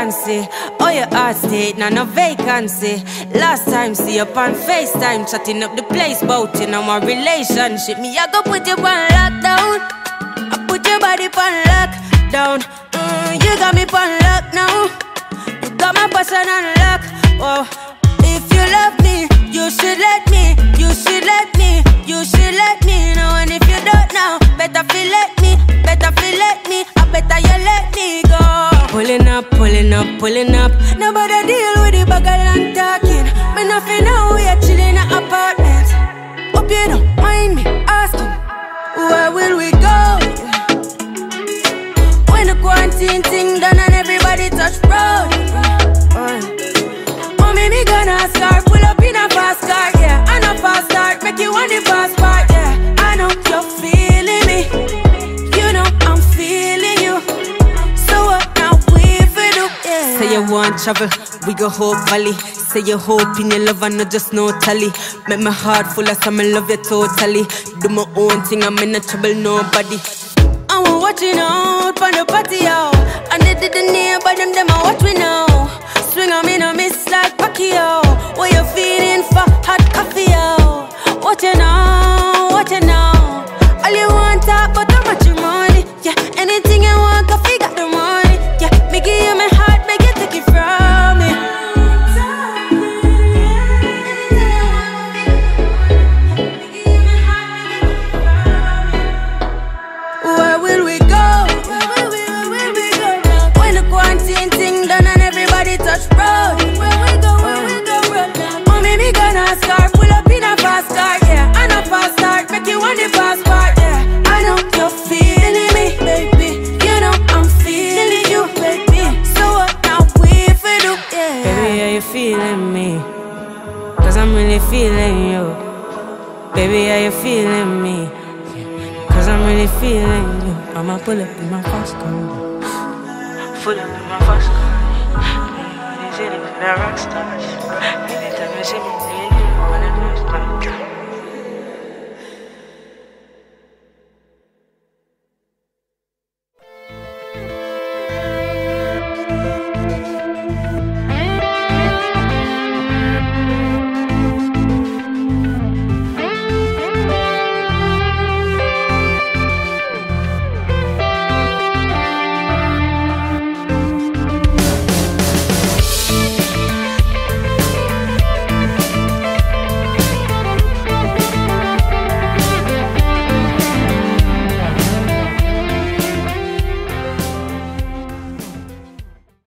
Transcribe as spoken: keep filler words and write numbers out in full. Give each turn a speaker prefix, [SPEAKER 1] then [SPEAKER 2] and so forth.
[SPEAKER 1] vacancy. Oh, your heart state, now no vacancy. Last time, see you on FaceTime, chatting up the place, bout in our relationship. Me, I go put you on lockdown. I put your body on lockdown. Mm, you got me on lock now. You got my person on lock. Oh, if you love me, you should let me. You should let me. You should let me know. And if you don't know, better feel let me. Better feel let me. I better you let me go. Pulling up, pulling up, pulling up. Nobody deal with the bagga and talking. Me nothing know we are chilling in an apartment. Hope you don't mind me asking, where will we go? When the quarantine thing done and everybody touch road. Oh, me, me gonna NASCAR, pull up in a fast car, yeah. I know fast start, make you want the fast part, yeah. I know you're feeling me, you know I'm feeling you. So what now we for do, yeah. Say you want travel, we go Hope Valley. Say you hope in your love and not just no tally. Make my heart full of some, I love you totally. Do my own thing, I'm in no trouble, nobody. I'm watching out on the party, yo. And they didn't hear, but them, them, I watch me now. Swing on me, no miss like Pacquiao. What you feeling for hot coffee, yo? What you know, what you know? All you want talk, but how much you money? Yeah, anything you want, coffee got the money. Yeah, me give you my heart, make you take it from me. Where will we go? Where will we, where will we go now? When the quarantine thing done and everybody touch road. Where we go, where we go, road now? Oh, me, me gonna NASCAR, pull up in a fast car, yeah. I know fast start, make you want the fast part, yeah. I know you're feeling me, baby. You know I'm feeling you, baby. So what now we for do, yeah. Baby, are you feeling me? Cause I'm really feeling you. Baby, are you feeling me? Cause I'm really feeling you. I'ma pull up in my fast car. Pull up in my fast car. These are the rock stars. Anytime you see me, you wanna do it.